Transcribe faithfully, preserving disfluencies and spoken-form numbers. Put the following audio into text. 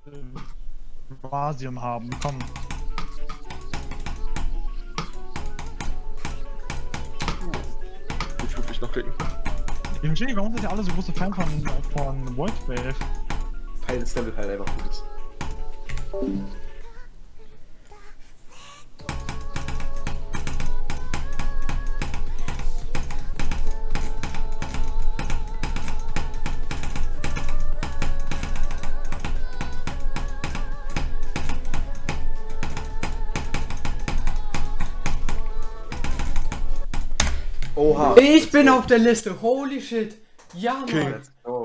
Vasium haben. Komm. Ich würde mich noch klicken. Ich verstehe nicht, warum sind ja alle so große Fan von, von Voidwave? Weil das Level halt einfach gut ist. Oha. Ich bin auf der Liste. Holy shit. Ja, Mann. Let's go.